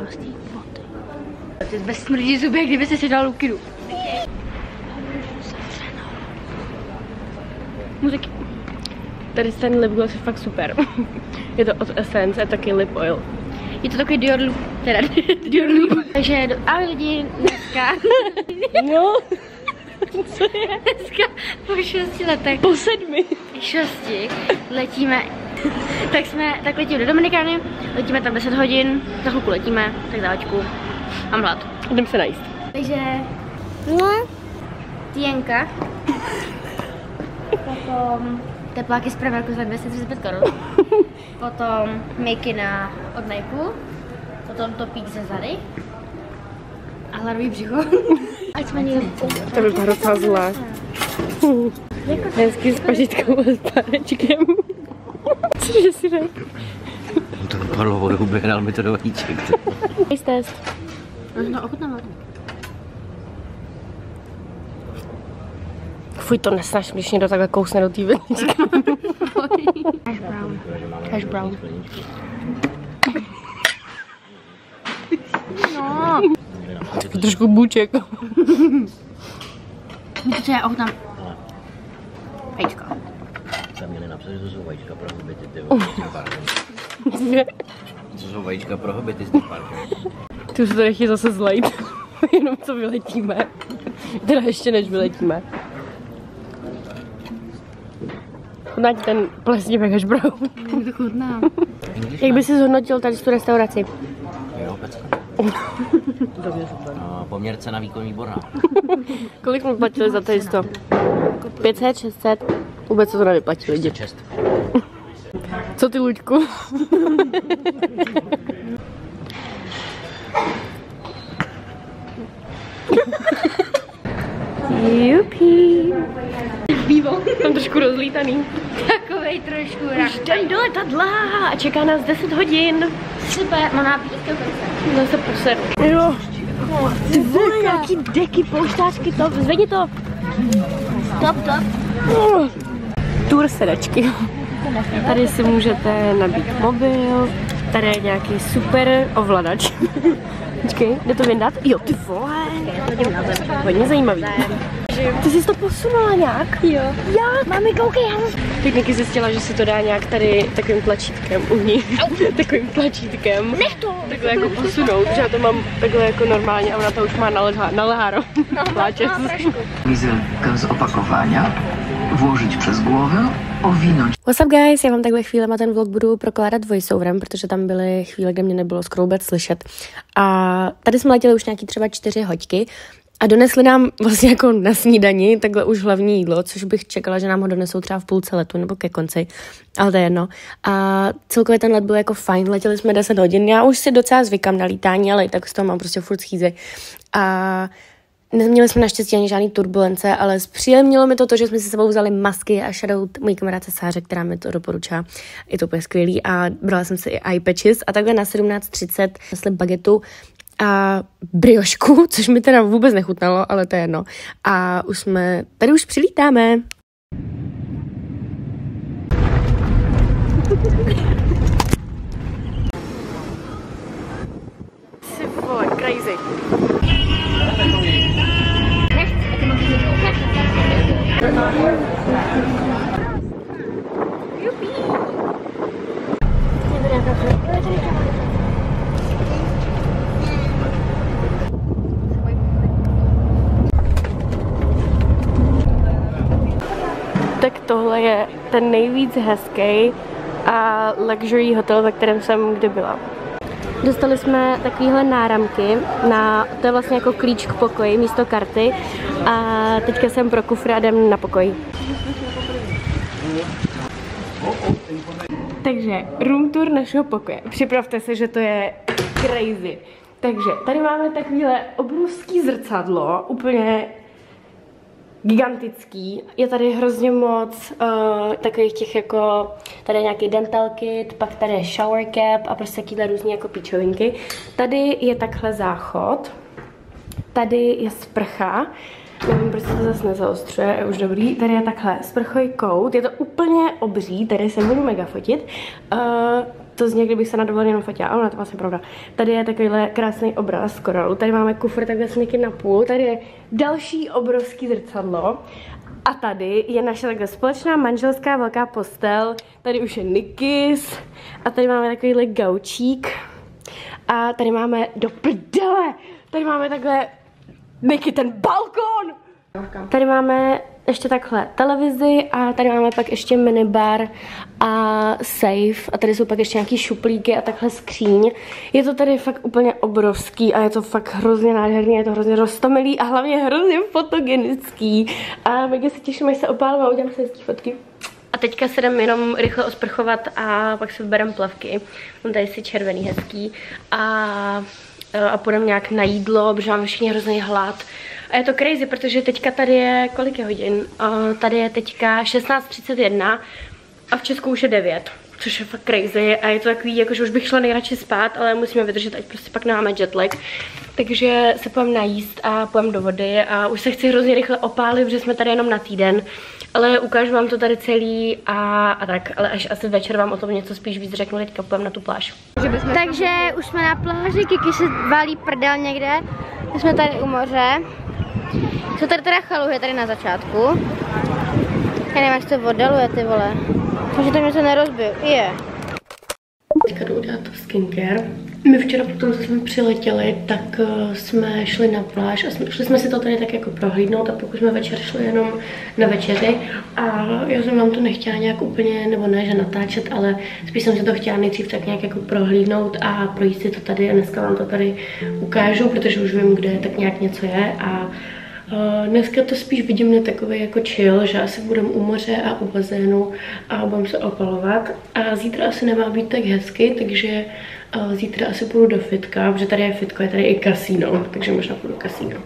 prostý boty. Ty bez smrdí zuby, kdyby se dal lukyru. Muziky. Tady ten lip gloss je fakt super. Je to od Essence, je taky lip oil. Je to takový Dior Loop, teda Dior Loop. Takže ahoj lidi, dneska. No, co je? Dneska po 6 letech. Po 7. 6 letíme. Tak letíme do Dominikány, letíme tam 10 hodin, za chvilku letíme, tak dávačku. Mám hlad. Jdem se najíst. Takže, no, Tienka. Potom tepláky z Primarku za 235 korun. Potom Mikina od Nike. Potom topík ze Zary. A hladový břicho. Ať jsme někdo. To vypadá docela zlé. Hezky s pažitkou a s párečkem. Cože si řekl? To vypadlo vodu, běhnal mi to do vajíček. Taste test. No, ochutnáme. Fuj, to nesnáš, když někdo takhle kousne do té vidničky. Hash brown. No. Trošku bůček. Co já ochutnám? Vajíčka. Tam měli napsat, že to jsou vajíčka pro hobity, ty To jsou vajíčka pro hobity z těch parků. Ty už se to nechci zase zlejt. Jenom co vyletíme. Teda ještě než vyletíme. Chutná ti ten plesnivý hash brown. To chutná. Jak by si zhodnotil tady tu restauraci? Jo, pecka. No, poměr cena výkon výborná. Kolik jsme platili za to jisto? 500, 600? Vůbec se to nevyplatí lidi. Čest. Co ty, Luďku? Jupi. Bývo. Tam trošku rozlítaný. Takovej trošku Už jdem do letadla a čeká nás 10 hodin. Super, mám nápítky v konce. No se poser. Jo. Ty vole, nějaký deky, pouštářky, to, zvedni to. Top. Tour sedačky. Tady si můžete nabít mobil, tady je nějaký super ovladač. Počkej, jde to vyndat? Jo, ty vole. Hodně zajímavý. Ty jsi to posunula nějak? Jo. Jak? Mami, koukej. Teď Niky zjistila, že si to dá nějak tady takovým tlačítkem uvnitř. Takovým tlačítkem. Nech to. Takhle jako posunout, že já to mám takhle jako normálně a ona to už má na leháro. Pláče. Wizelkę z opakowania, włożyć przez głowę, owinąć. What's up guys, já vám takhle chvílema ten vlog budu prokládat voiceoverem, protože tam byly chvíle, kde mě nebylo skoro vůbec slyšet. A tady jsme letěli už nějaký třeba 4 hoďky a donesli nám vlastně jako na snídani takhle už hlavní jídlo, což bych čekala, že nám ho donesou třeba v půlce letu nebo ke konci, ale to je jedno. A celkově ten let byl jako fajn, letěli jsme 10 hodin, já už si docela zvykám na lítání, ale i tak z toho mám prostě furt schýzy. A neměli jsme naštěstí ani žádný turbulence, ale zpříjemnilo mi to, že jsme si sebou vzali masky a shoutout mojí kamarádce Sáře, která mi to doporučila. Je to úplně skvělý a brala jsem si i eye patches a takhle na 17:30 nesli bagetu a briošku, což mi teda vůbec nechutnalo, ale to je jedno. A tady už přilítáme. Jsi vole, crazy. Tak tohle je ten nejvíc hezký a luxury hotel, ve kterém jsem kdy byla. Dostali jsme takovéhle náramky, to je vlastně jako klíč k pokoji místo karty a teďka jsem pro kufr a jdem na pokoj. Takže room tour našeho pokoje. Připravte se, že to je crazy. Takže tady máme takovéhle obrovský zrcadlo, úplně gigantický. Je tady hrozně moc takových těch jako, tady je nějaký dental kit, pak tady je shower cap a prostě takovýhle různý jako píčovinky. Tady je takhle záchod, tady je sprcha, nevím, proč se to zase nezaostřuje, je už dobrý. Tady je takhle sprchový kout, je to úplně obří, tady se budu mega fotit. to zní, kdybych se na dovolené jenom fotila, ale to vlastně pravda. Tady je takovýhle krásný obraz z koralu, tady máme kufr takhle s někým na půl, tady je další obrovský zrcadlo a tady je naše takhle společná manželská velká postel, tady už je Nikis a tady máme takovýhle gaučík a tady máme do prdele, tady máme takhle Niky ten balkon! Tady máme ještě takhle televizi a tady máme pak ještě minibar a safe a tady jsou pak ještě nějaký šuplíky a takhle skříň. Je to tady fakt úplně obrovský a je to fakt hrozně nádherný, je to hrozně roztomilý a hlavně hrozně fotogenický. A mega se těším, až se opálím a udělám si hezký fotky. A teďka se jdem jenom rychle osprchovat a pak si vyberem plavky. Mám tady si červený hezký a půjdem nějak na jídlo, protože máme všichni hrozný hlad. A je to crazy, protože teďka tady je, kolik je hodin? Tady je teďka 16:31 a v Česku už je 9, což je fakt crazy a je to takový, jakože už bych šla nejradši spát, ale musíme vydržet, ať prostě pak nemáme jetlag. Takže se půjdem najíst a půjdem do vody a už se chci hrozně rychle opálit, protože jsme tady jenom na týden. Ale ukážu vám to tady celý a tak, ale až asi večer vám o tom něco spíš víc řeknu, teďka půjdem na tu pláž. Takže už jsme na pláži, Kiki se valí prdel někde, my jsme tady u moře. Jsou tady teda chaluhy tady na začátku. Já nevím, jak se to oddaluje, ty vole. Takže to mě se nerozbil, je. Teďka jdu udělat skincare. My včera potom, co jsme přiletěli, tak jsme šli na pláž a šli jsme si to tady tak jako prohlídnout a pokud jsme večer šli jenom na večeři a já jsem vám to nechtěla nějak úplně, nebo ne, že natáčet, ale spíš jsem si to chtěla nejdřív tak nějak jako prohlídnout a projít si to tady a dneska vám to tady ukážu, protože už vím, kde tak nějak něco je a dneska to spíš vidím na takový jako chill, že asi budeme u moře a u bazénu a budeme se opalovat a zítra asi nemá být tak hezky, takže zítra asi půjdu do fitka, protože tady je fitko, je tady i kasíno, takže možná půjdu do kasíno.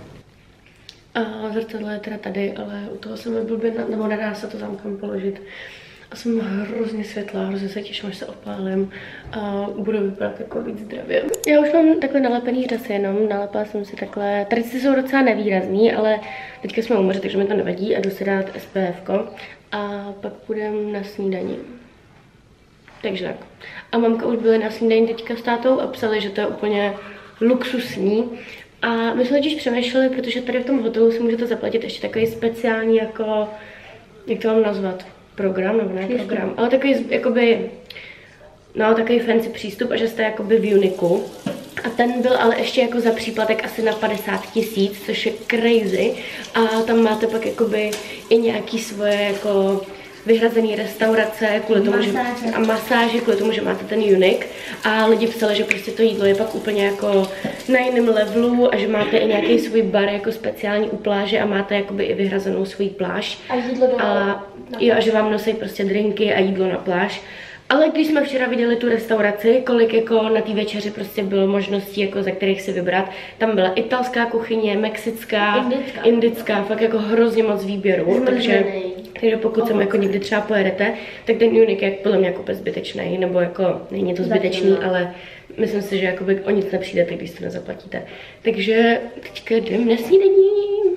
Zrcadlo je teda tady, ale u toho se mi blbě, nebo nedá se to zamkam položit. A jsem hrozně světlá, hrozně se těším, až se opálím a budu vypadat jako víc zdravě. Já už mám takhle nalepený řasy jenom, nalepila jsem si takhle, tady si jsou docela nevýrazný, ale teďka jsme u moře, takže mi to nevadí a jdu si dát SPF-ko a pak půjdem na snídani. Takže tak. A mamka už byly na snídani teďka s tátou a psali, že to je úplně luxusní. A my jsme totiž přemýšleli, protože tady v tom hotelu si můžete zaplatit ještě takový speciální jako, jak to mám nazvat? Program, nebo ne program, ale takový jakoby, no takový fancy přístup a že jste jakoby v Uniku. A ten byl ale ještě jako za příplatek asi na 50 000, což je crazy. A tam máte pak jakoby i nějaký svoje jako vyhrazený restaurace kvůli tomu, a masáže kvůli tomu, že máte ten Unique. A lidi psali, že prostě to jídlo je pak úplně jako na jiném levelu a že máte i nějaký svůj bar jako speciální u pláže a máte jakoby i vyhrazenou svůj pláž. A jídlo do... Jo, a že vám nosí prostě drinky a jídlo na pláž. Ale když jsme včera viděli tu restauraci, kolik jako na té večeři prostě bylo možností, jako ze kterých si vybrat, tam byla italská kuchyně, mexická, indická, fakt jako hrozně moc výběrů, takže pokud sem jako někdy třeba pojedete, tak ten Unique je podle mě jako zbytečný, nebo jako není to zbytečný, ale myslím si, že jakoby o nic nepřijdete, když to nezaplatíte. Takže teďka jdem na snídaní.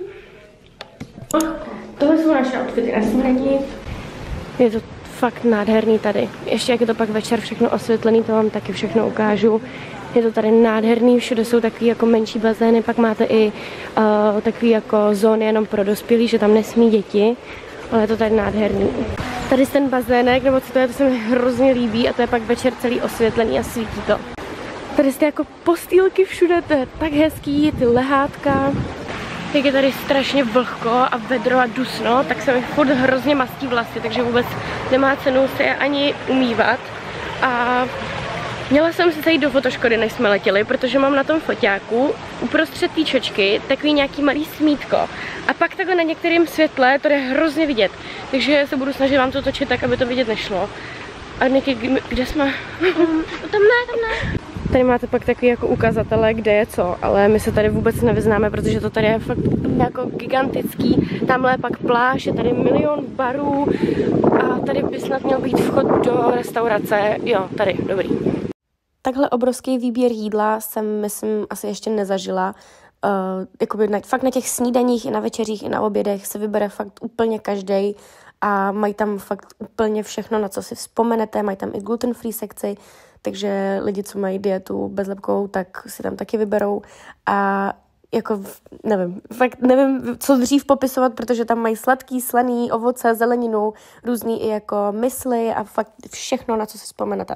Tohle jsou naše outfity na snídaní. Je to fakt nádherný tady. Ještě jak je to pak večer všechno osvětlený, to vám taky všechno ukážu. Je to tady nádherný, všude jsou takový jako menší bazény, pak máte i takový jako zóny jenom pro dospělí, že tam nesmí děti, ale je to tady nádherný. Tady ten bazének, nebo co to je, to se mi hrozně líbí a to je pak večer celý osvětlený a svítí to. Tady jste jako postýlky všude, to je tak hezký, ty lehátka. Jak je tady strašně vlhko a vedro a dusno, tak se mi furt hrozně mastí vlasy, takže vůbec nemá cenu se je ani umývat. A měla jsem se jít do fotoškody, než jsme letěli, protože mám na tom foťáku uprostřed té čočky takový nějaký malý smítko. A pak takhle na některém světle to je hrozně vidět. Takže se budu snažit vám to točit tak, aby to vidět nešlo. A Niky, kde jsme? Tam ne. Tady máte pak takový jako ukazatele, kde je co, ale my se tady vůbec nevyznáme, protože to tady je fakt jako gigantický. Tamhle je pak pláž, je tady milion barů a tady by snad měl být vchod do restaurace. Jo, tady, dobrý. Takhle obrovský výběr jídla jsem, myslím, asi ještě nezažila. Jakoby fakt na těch snídaních i na večeřích i na obědech se vybere fakt úplně každej a mají tam fakt úplně všechno, na co si vzpomenete, mají tam i gluten-free sekci, takže lidi, co mají dietu bezlepkovou, tak si tam taky vyberou a jako nevím, co dřív popisovat, protože tam mají sladký, slaný, ovoce, zeleninu, různý i jako mysli a fakt všechno, na co si vzpomenete.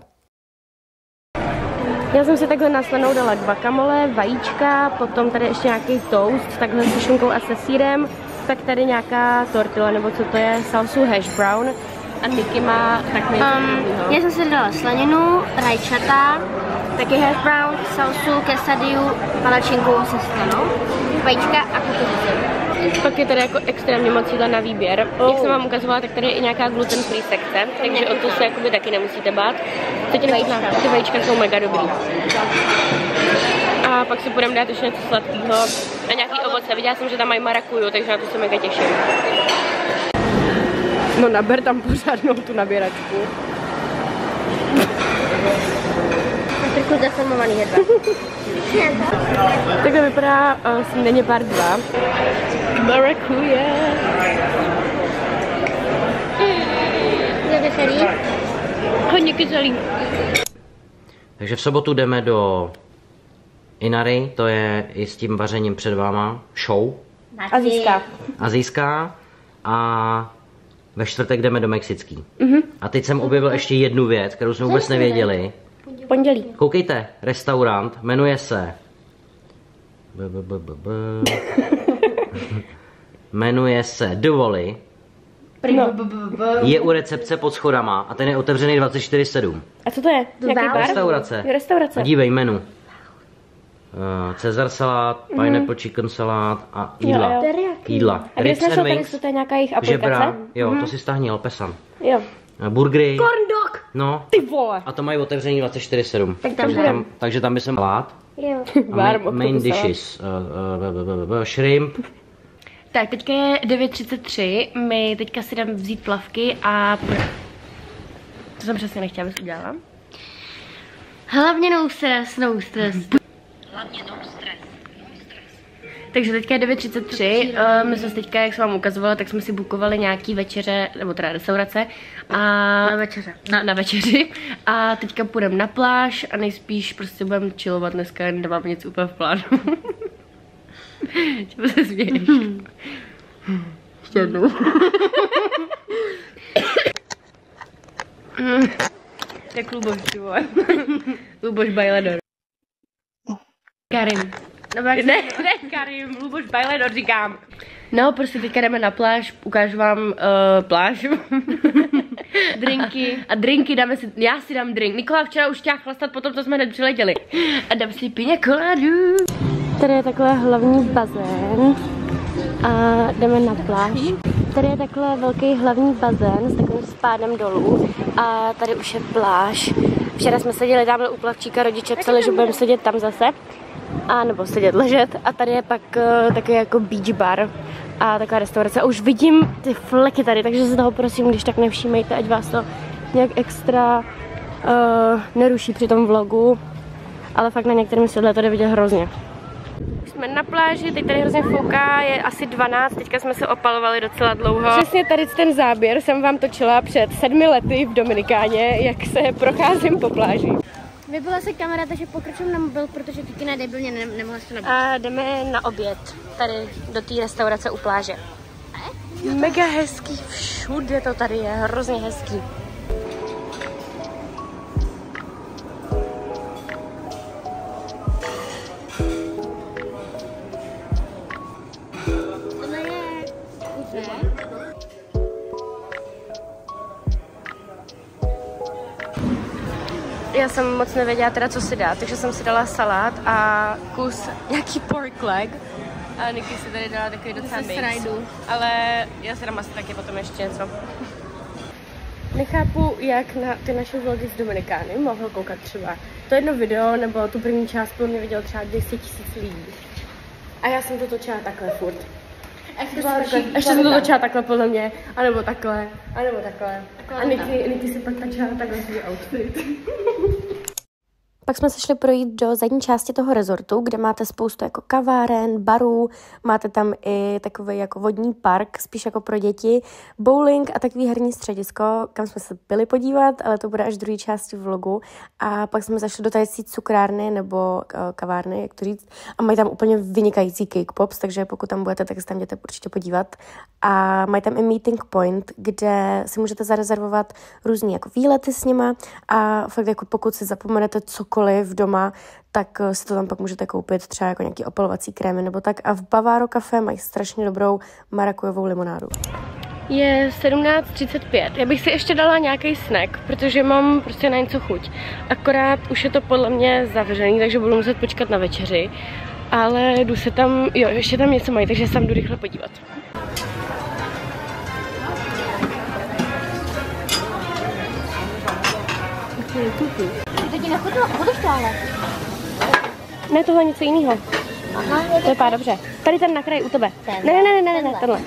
Já jsem si takhle na slanou dala guacamole, vajíčka, potom tady ještě nějaký toast, takhle se šunkou a se sýrem, tak tady nějaká tortilla, nebo co to je, salsu hash brown a Niky má tak já jsem si dala slaninu, rajčata, taky hash brown, salsu, quesadillu, palačinku se slanou, vajíčka a kukuřici. Pak je tady jako extrémně moc jídla na výběr. Jak jsem vám ukazovala, tak tady je i nějaká gluten free sekce, takže o to se jakoby taky nemusíte bát. Ty vajíčka jsou mega dobrý. A pak si budeme dát ještě něco sladkého a nějaký ovoce. Viděla jsem, že tam mají marakuju, takže na to se mega těším. No naber tam pořádnou tu nabíračku. Trochu deformovaný jedla. Takhle vypadá snídaně pár 2. Marakuja. Je veselý? Hodně kyselý. Takže v sobotu jdeme do Inari, to je i s tím vařením před váma, show. Asijská. A ve čtvrtek jdeme do Mexický. A teď jsem objevil ještě jednu věc, kterou jsme vůbec nevěděli. Pondělí. Koukejte, restaurant, jmenuje se... Jmenuje se The Valley. Je u recepce pod schodama a ten je otevřený 24/7. A co to je? Nějaký bar? Restaurace. Restaurace. A dívej menu. Caesar salát, pineapple chicken salát a jídla. Jo. Jídla. A když našel tady, to je nějaká jejich aplikace? žebra, jo, to si stáhni, Pesan. Jo. Burgery. Corn dog! No. Ty vole. A to mají otevřený 24/7. tam Takže tam by jsem salát. Jo. A main dishes. Shrimp. Tak, teďka je 9:33, my teďka si jdeme vzít plavky a... To jsem přesně nechtěla, abys udělala. Hlavně no stres. Takže teďka je 9:33, my jsme teďka, jak jsem vám ukazovala, tak jsme si bukovali nějaký večeře, nebo teda restaurace. A na večeři. A teďka půjdeme na pláž a nejspíš prostě budeme chillovat dneska, nemáme nic úplně v plánu. Čemu se směješ? Ještě jednou. Jak Luboš, ty vole. Luboš Bajledor. Karim. Ne, Karim, Luboš Bajledor říkám. No, prostě teďka jdeme na pláž, ukážu vám pláž. Drinky. A drinky dáme si, já si dám drink. Nikola včera už chtěla chlastat potom, co jsme hned přiletěli. A dám si piña coladu. Tady je takhle hlavní bazén a jdeme na pláž. Tady je takhle velký hlavní bazén s takovým spádem dolů a tady už je pláž. Včera jsme seděli tamhle u plavčíka, rodiče psali, že budeme sedět tam zase. A nebo sedět, ležet. A tady je pak takový jako beach bar a taková restaurace. A už vidím ty fleky tady, takže se toho prosím, když tak nevšímejte, ať vás to nějak extra neruší při tom vlogu. Ale fakt na některém světle to jde vidět hrozně. Jsme na pláži, teď tady hrozně fouká, je asi 12, teďka jsme se opalovali docela dlouho. Přesně tady ten záběr jsem vám točila před 7 lety v Dominikáně, jak se procházím po pláži. Vypila se kamera, takže pokračujeme na mobil, protože ty na debilně nemohla se nabít. A jdeme na oběd, tady do té restaurace u pláže. Mega hezký, všude to tady je, hrozně hezký. Já jsem moc nevěděla teda, co si dát, takže jsem si dala salát a kus nějaký pork leg. A Niky si tady dala takový docela mix. Ale já si dám asi taky potom ještě něco. Nechápu, jak na ty naše vlogy z Dominikány mohl koukat třeba to jedno video, nebo tu první část pro mě viděl třeba 200 000 lidí. A já jsem to točila takhle furt. Ještě jsem to točila takhle podle mě, anebo takhle, anebo takhle. A Niky si pak točila takhle svůj outfit. Pak jsme se šli projít do zadní části toho rezortu, kde máte spoustu jako kaváren, barů, máte tam i takový jako vodní park, spíš jako pro děti, bowling a takový herní středisko, kam jsme se byli podívat, ale to bude až v druhé části vlogu. A pak jsme zašli do tady cukrárny nebo kavárny, jak to říct, a mají tam úplně vynikající cake pops, takže pokud tam budete, tak se tam jděte určitě podívat. A mají tam i meeting point, kde si můžete zarezervovat různý jako výlety s nima a fakt jako pokud si zapomenete cokoliv doma, tak si to tam pak můžete koupit, třeba jako nějaký opalovací krémy nebo tak. A v Bavaro Café mají strašně dobrou marakujovou limonádu. Je 17:35. Já bych si ještě dala nějaký snack, protože mám prostě na něco chuť. Akorát už je to podle mě zavřený, takže budu muset počkat na večeři. Ale jdu se tam, jo, ještě tam něco mají, takže se tam jdu rychle podívat. To ti nechodilo, chodíš to ale? Ne, tohle něco jiného. To vypadá dobře. Tady ten na kraji u tebe. Ne, tenhle.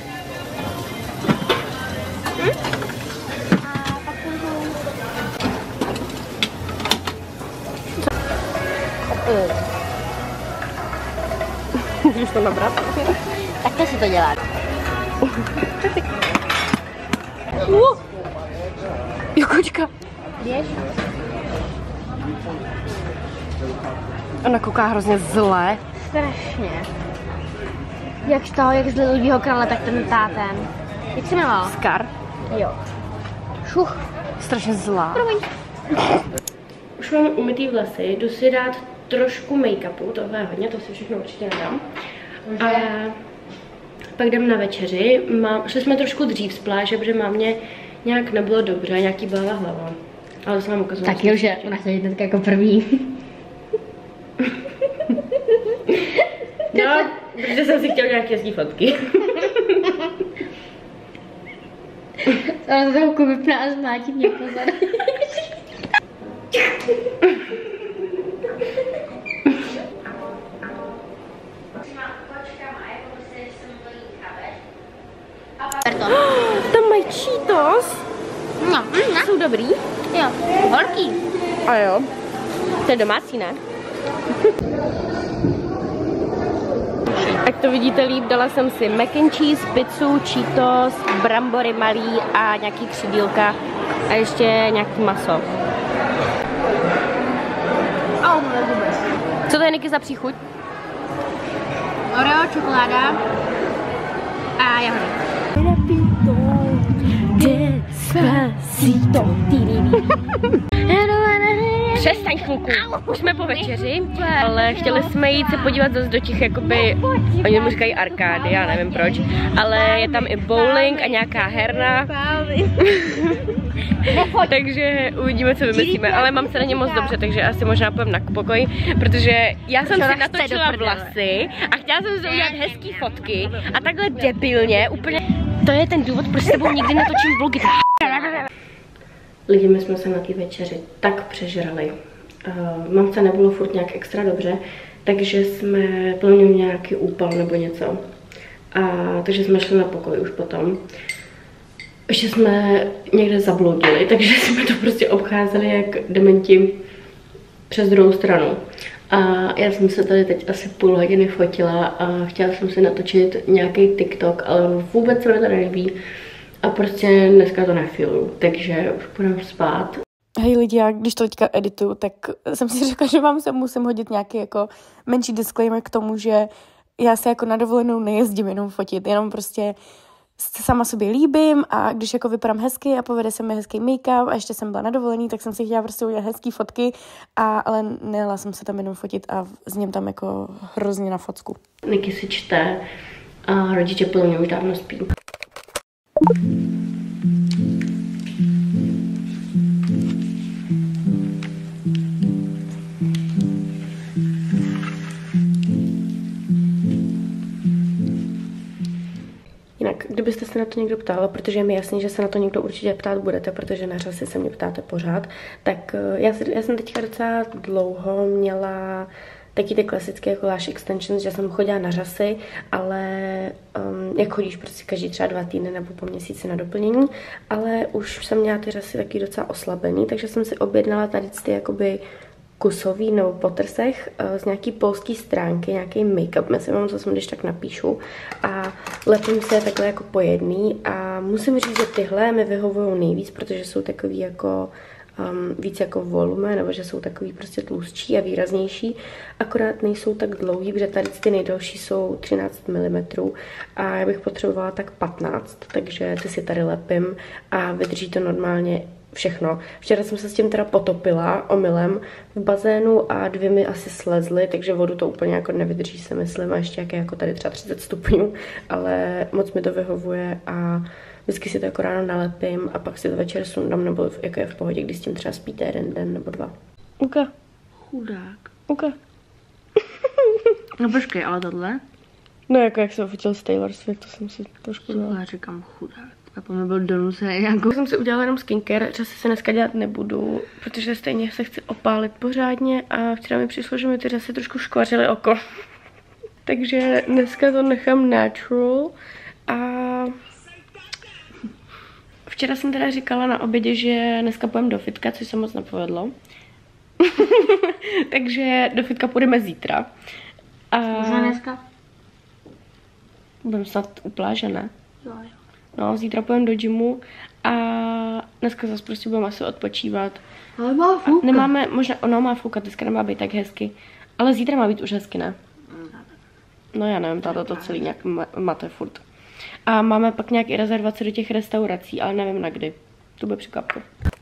Můžeš to nabrat? Tak to si to dělá. Jo, kočka. Běž. Ona kouká hrozně zle. Strašně. Jak z Lidovýho krále, tak ten táten. Jak se jmenoval? Scar. Jo. Šuch. Strašně zlá. Promiň. Už mám umytý vlasy, jdu si dát trošku make-upu, tohle je hodně, to si všechno určitě nedám. A pak jdem na večeři. Šli jsme trošku dřív z pláže, protože mámě nějak nebylo dobře, nějaký bolela hlava. Ale to se vám ukazuje. Tak jo, že ona chce jít hnedka jako první. No, protože jsem si chtěla nějaké hezký fotky. Ona to trochu vypná a zmátí mě pozor. Tam mají Cheetos. No, Jsou dobrý? jo, horký. A jo. To je domácí, ne? Jak to vidíte líp, dala jsem si mac and cheese, pizzu, Cheetos, brambory malý a nějaký křidílka a ještě nějaký maso. Co to je, Niky, za příchuť? Oreo, čokoláda a jahody. Přestaň chvilku, už jsme po večeři, ale chtěli jsme jít se podívat zase do těch jakoby, oni mu říkají arkády, já nevím proč, ale je tam i bowling a nějaká herna. Takže uvidíme, co vymyslíme, ale mám se na ně moc dobře, takže asi možná půjdem na pokoj, protože já jsem si natočila vlasy a chtěla jsem si udělat hezký fotky a takhle debilně, úplně, to je ten důvod, proč s tebou nikdy netočím vlogy. Lidi, my jsme se na té večeři tak přežrali. Mamce nebylo furt nějak extra dobře, takže jsme plně měli nějaký úpal nebo něco. Takže jsme šli na pokoj už potom. Ještě jsme někde zabloudili, takže jsme to prostě obcházeli jak dementi přes druhou stranu. A já jsem se tady teď asi půl hodiny fotila a chtěla jsem si natočit nějaký TikTok, ale vůbec se mi to nelíbí. A prostě dneska to nefiluju, takže už půjdem spát. Hej lidi, já když to teďka edituju, tak jsem si řekla, že vám se musím hodit nějaký jako menší disclaimer k tomu, že já se jako na dovolenou nejezdím jenom fotit, jenom prostě sama sobě líbím a když jako vypadám hezky a povede se mi hezký make-up a ještě jsem byla na dovolený, tak jsem si chtěla prostě udělat hezký fotky, ale nejela jsem se tam jenom fotit a s ním tam jako hrozně na focku. Niky si čte a rodiče podle mě už dávno spí. Jinak, kdybyste se na to někdo ptal, protože je mi jasný, že se na to někdo určitě ptát budete, protože na řasy se mě ptáte pořád, tak já jsem teďka docela dlouho měla taky ty klasické jako lash extensions, že jsem chodila na řasy, ale jak chodíš prostě každý třeba 2 týdny nebo po měsíci na doplnění, ale už jsem měla ty řasy taky docela oslabený, takže jsem si objednala tady ty jakoby kusový nebo potrsech z nějaký polský stránky, nějaký make-up, myslím, mám zase, když tak napíšu. A lepím se takhle jako po jedný a musím říct, že tyhle mi vyhovují nejvíc, protože jsou takový jako víc jako volume, nebo že jsou takový prostě tlustší a výraznější, akorát nejsou tak dlouhý, protože tady ty nejdelší jsou 13 mm a já bych potřebovala tak 15, takže ty si tady lepím a vydrží to normálně všechno. Včera jsem se s tím teda potopila omylem v bazénu a 2 mi asi slezly, takže vodu to úplně jako nevydrží, se myslím, a ještě jako tady třeba 30 stupňů, ale moc mi to vyhovuje a vždycky si to jako ráno nalepím a pak si to večer sundám, nebo jako je v pohodě, když s tím třeba spíte 1 den nebo 2. Uka. Chudák. Uka. No počkej, ale tohle? No jako jak se fotil z Taylor Swift, to jsem si trošku dala. Já říkám chudák. A po mě byl donuse jako... Jsem si udělala jenom skincare, časy se dneska dělat nebudu, protože stejně se chci opálit pořádně a včera mi přišlo, že mi ty řasy trošku škvařily oko. Takže dneska to nechám natural a včera jsem teda říkala na obědě, že dneska půjdeme do fitka, což se moc nepovedlo. Takže do fitka půjdeme zítra. A Možná dneska? budeme snad u pláže, ne? Jo. No, zítra půjdeme do gymu a dneska zase prostě budeme asi odpočívat. Ale má foukat. Nemáme, možná, ono má foukat, dneska nemá být tak hezky, ale zítra má být už hezky, ne? No já nevím, táto to celý nějak mate furt. A máme pak nějak i rezervace do těch restaurací, ale nevím na kdy. To bude překvapko.